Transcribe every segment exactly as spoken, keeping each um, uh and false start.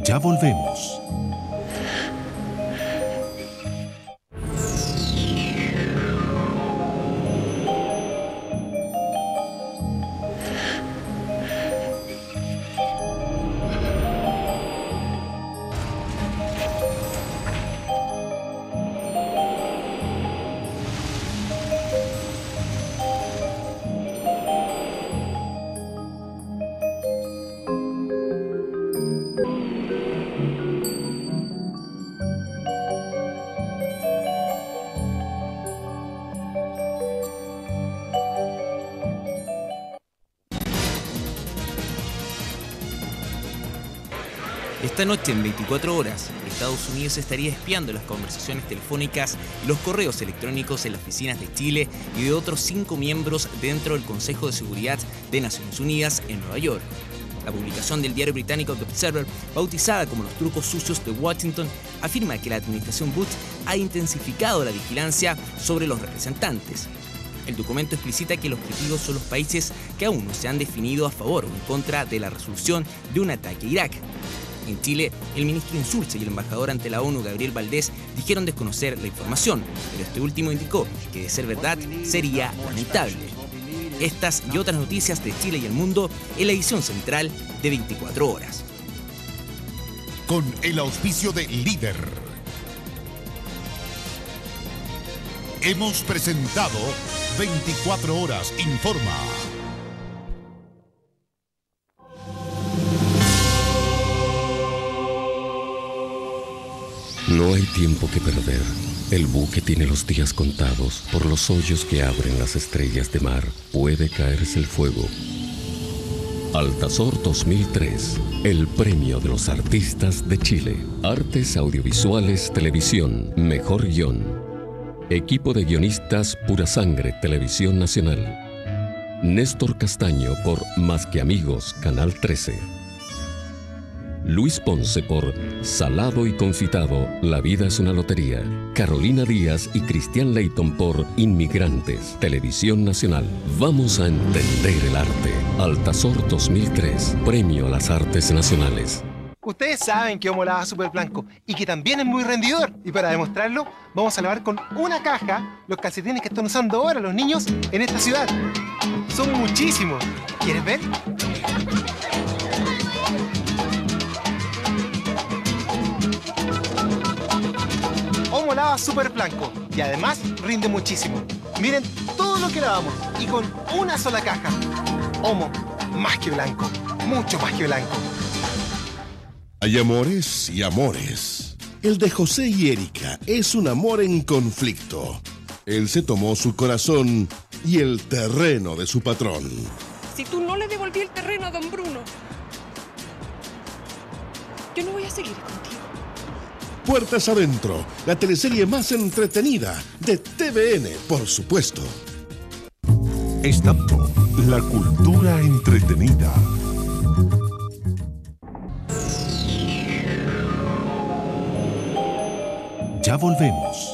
Ya volvemos. Esta noche, en veinticuatro horas, Estados Unidos estaría espiando las conversaciones telefónicas y los correos electrónicos en las oficinas de Chile y de otros cinco miembros dentro del Consejo de Seguridad de Naciones Unidas en Nueva York. La publicación del diario británico The Observer, bautizada como Los trucos sucios de Washington, afirma que la administración Bush ha intensificado la vigilancia sobre los representantes. El documento explicita que los objetivos son los países que aún no se han definido a favor o en contra de la resolución de un ataque a Irak. En Chile, el ministro Insulza y el embajador ante la ONU, Gabriel Valdés, dijeron desconocer la información, pero este último indicó que, de ser verdad, sería lamentable. Estas y otras noticias de Chile y el mundo en la edición central de veinticuatro horas. Con el auspicio de Líder, hemos presentado veinticuatro horas Informa. No hay tiempo que perder. El buque tiene los días contados. Por los hoyos que abren las estrellas de mar, puede caerse el fuego. Altazor dos mil tres, el premio de los artistas de Chile. Artes audiovisuales, televisión, mejor guión. Equipo de guionistas Pura Sangre, Televisión Nacional. Néstor Castaño por Más que Amigos, Canal trece. Luis Ponce por Salado y Confitado, La vida es una lotería. Carolina Díaz y Cristian Leighton por Inmigrantes, Televisión Nacional. Vamos a entender el arte. Altazor dos mil tres, Premio a las Artes Nacionales. Ustedes saben que Omo lava súper blanco y que también es muy rendidor. Y para demostrarlo, vamos a lavar con una caja los calcetines que están usando ahora los niños en esta ciudad. Son muchísimos. ¿Quieres ver? Omo lava súper blanco y además rinde muchísimo. Miren todo lo que lavamos y con una sola caja. Omo, más que blanco, mucho más que blanco. Hay amores y amores. El de José y Erika es un amor en conflicto. Él se tomó su corazón y el terreno de su patrón. Si tú no le devolví el terreno a don Bruno, yo no voy a seguir contigo. Puertas Adentro, la teleserie más entretenida de T V N, por supuesto. Estando la cultura entretenida. Ya volvemos.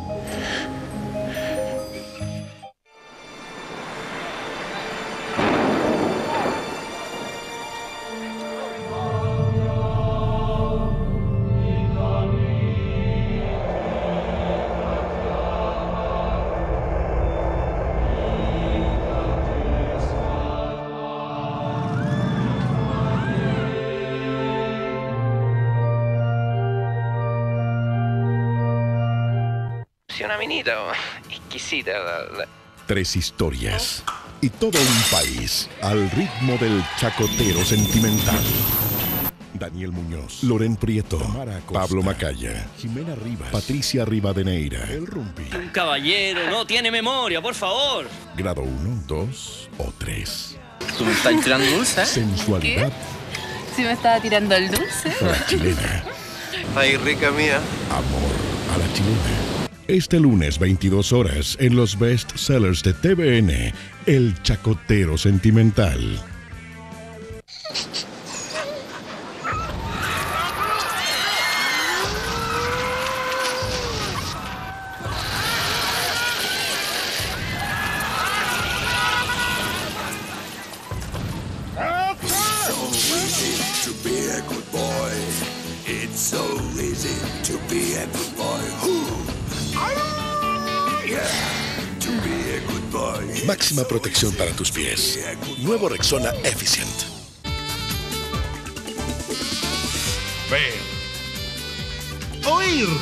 Una minita exquisita. La, la... Tres historias y todo un país al ritmo del chacotero sentimental. Daniel Muñoz, Loren Prieto, Pablo Macaya, Jimena Rivas, Patricia Rivadeneira, El Rumpi. Un caballero, no tiene memoria, por favor. Grado uno, dos o tres. ¿Tú me estás tirando dulce? Sensualidad. ¿Qué? ¿Si me estaba tirando el dulce? A la chilena. Ay, rica mía. Amor a la chilena. Este lunes, veintidós horas, en los best sellers de T V N, El Chacotero Sentimental. It's so easy to be a good boy. Oh, yeah. To be a good boy. Máxima protección para tus pies. Nuevo Rexona Efficient. Ver. Oír.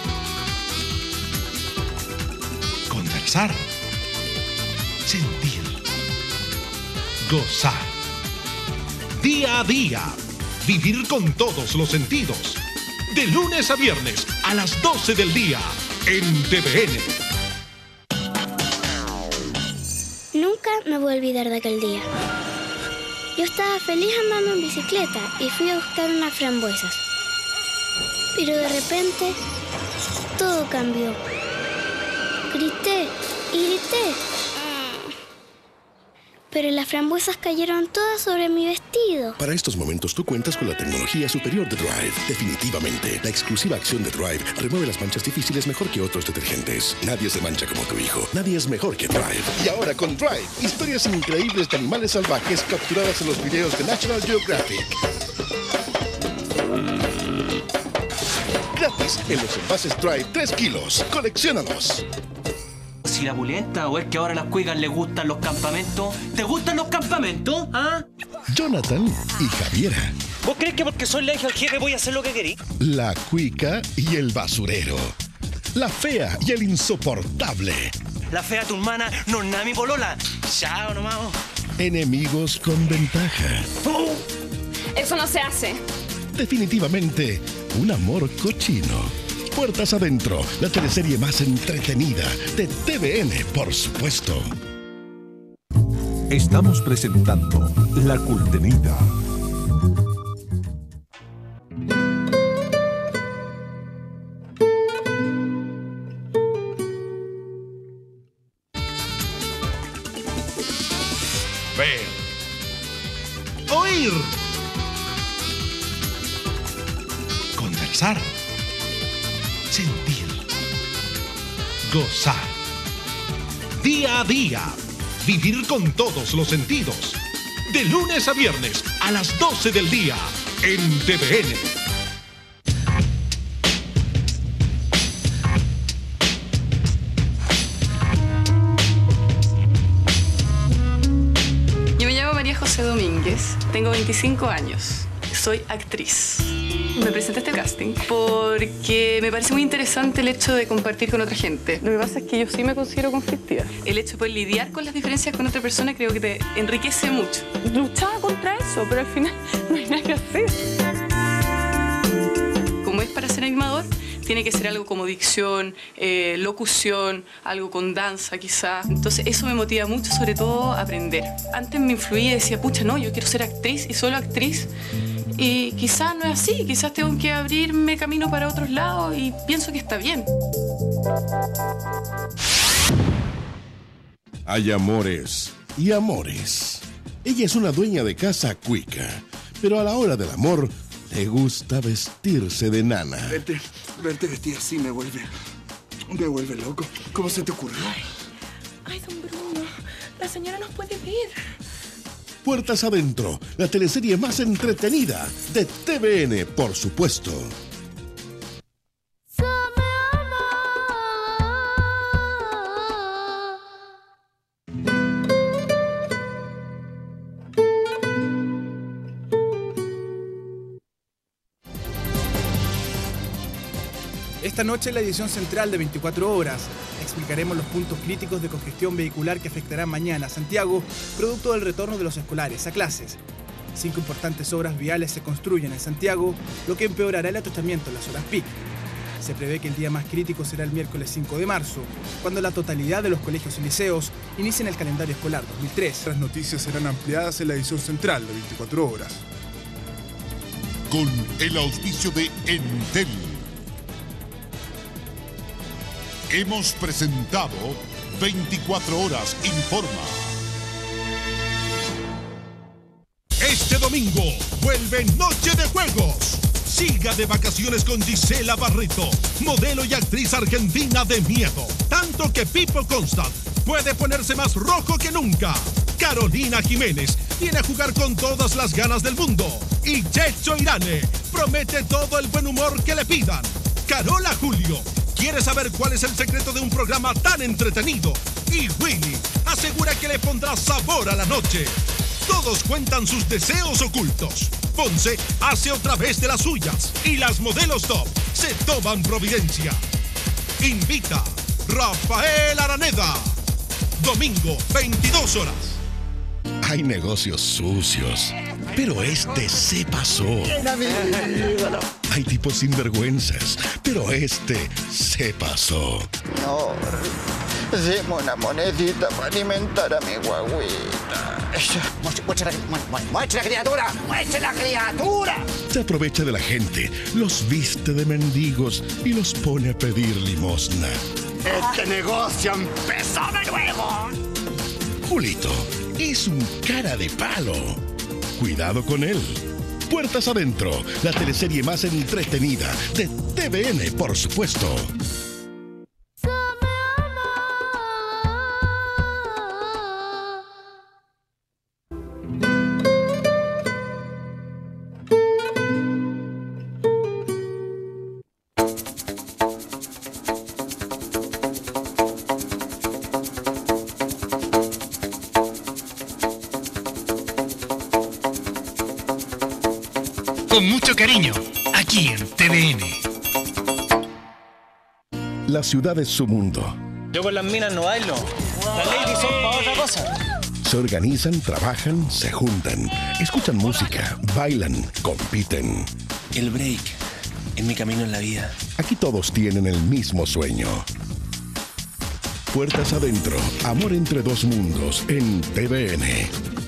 Conversar. Sentir. Gozar. Día a día. Vivir con todos los sentidos. De lunes a viernes a las doce del día en T V N. Nunca me voy a olvidar de aquel día. Yo estaba feliz andando en bicicleta y fui a buscar unas frambuesas. Pero de repente, todo cambió. Grité y grité. Pero las frambuesas cayeron todas sobre mi vestido. Para estos momentos tú cuentas con la tecnología superior de Drive. Definitivamente, la exclusiva acción de Drive remueve las manchas difíciles mejor que otros detergentes. Nadie se mancha como tu hijo. Nadie es mejor que Drive. Y ahora con Drive, historias increíbles de animales salvajes capturadas en los videos de National Geographic. Gratis en los envases Drive tres kilos. Colecciónalos. Si la pulenta o es que ahora a las cuicas les gustan los campamentos. ¿Te gustan los campamentos? ¿Ah? Jonathan y Javiera. ¿Vos crees que porque soy la hija del jefe voy a hacer lo que querí? La cuica y el basurero. La fea y el insoportable. La fea tu hermana no es nada mi polola. Chao nomás. Enemigos con ventaja. Oh, eso no se hace. Definitivamente, un amor cochino. Puertas Adentro, la teleserie más entretenida de T V N, por supuesto. Estamos presentando La Cultenita. Ver. Oír. Conversar. Sentir. Gozar. Día a día. Vivir con todos los sentidos. De lunes a viernes a las doce del día en T V N. Yo me llamo María José Domínguez, tengo veinticinco años, soy actriz. Me presenté a este casting porque me parece muy interesante el hecho de compartir con otra gente. Lo que pasa es que yo sí me considero conflictiva. El hecho de poder lidiar con las diferencias con otra persona creo que te enriquece mucho. Luchaba contra eso, pero al final no hay nada que hacer. Como es para ser animador, tiene que ser algo como dicción, eh, locución, algo con danza quizá. Entonces eso me motiva mucho, sobre todo a aprender. Antes me influía y decía, pucha, no, yo quiero ser actriz y solo actriz. Y quizás no es así, quizás tengo que abrirme camino para otros lados y pienso que está bien. Hay amores y amores. Ella es una dueña de casa cuica, pero a la hora del amor le gusta vestirse de nana. Verte, verte vestir así me vuelve, me vuelve loco. ¿Cómo se te ocurrió? Ay, ay, don Bruno, la señora nos puede ver. Puertas Adentro, la teleserie más entretenida de T V N, por supuesto. Esta noche en la edición central de veinticuatro horas explicaremos los puntos críticos de congestión vehicular que afectarán mañana a Santiago, producto del retorno de los escolares a clases. Cinco importantes obras viales se construyen en Santiago, lo que empeorará el atostamiento en las horas pic. Se prevé que el día más crítico será el miércoles cinco de marzo, cuando la totalidad de los colegios y liceos inicien el calendario escolar dos mil tres. Las noticias serán ampliadas en la edición central de veinticuatro horas. Con el auspicio de Entel. Hemos presentado veinticuatro horas Informa. Este domingo vuelve Noche de Juegos. Siga de vacaciones con Gisela Barreto, modelo y actriz argentina de miedo. Tanto que Pipo Constant puede ponerse más rojo que nunca. Carolina Jiménez viene a jugar con todas las ganas del mundo. Y Checho Irane promete todo el buen humor que le pidan. Carola Julio quiere saber cuál es el secreto de un programa tan entretenido. Y Willy asegura que le pondrá sabor a la noche. Todos cuentan sus deseos ocultos. Ponce hace otra vez de las suyas. Y las modelos top se toman providencia. Invita Rafael Araneda. Domingo, veintidós horas. Hay negocios sucios, pero este se pasó. Hay tipos sinvergüenzas, pero este se pasó. No, deme una monedita para alimentar a mi guagüita. ¡Muestra la criatura! ¡Muestra la criatura! Se aprovecha de la gente, los viste de mendigos y los pone a pedir limosna. ¡Este negocio empezó de nuevo! Julito es un cara de palo. Cuidado con él. Puertas Adentro, la teleserie más entretenida de T V N, por supuesto. Con mucho cariño, aquí en T V N. La ciudad es su mundo. Yo con las minas no bailo. Las ladies son para otra cosa. Se organizan, trabajan, se juntan, escuchan música, bailan, compiten. El break es mi camino en la vida. Aquí todos tienen el mismo sueño. Puertas Adentro, amor entre dos mundos en T V N.